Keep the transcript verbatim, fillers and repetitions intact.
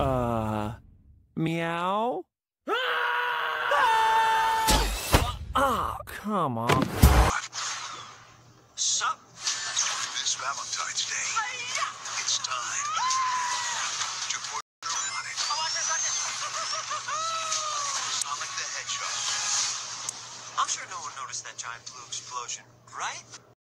Uh, Meow? Oh, come on. Sup? This Valentine's Day, it's time to put on it. Sonic the Hedgehog. I'm sure no one noticed that giant blue explosion, right?